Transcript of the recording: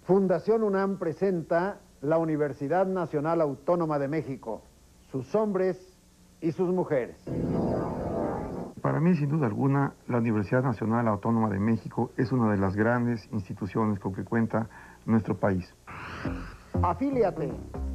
Fundación UNAM presenta la Universidad Nacional Autónoma de México, sus hombres y sus mujeres. Para mí, sin duda alguna, la Universidad Nacional Autónoma de México es una de las grandes instituciones con que cuenta nuestro país. Afíliate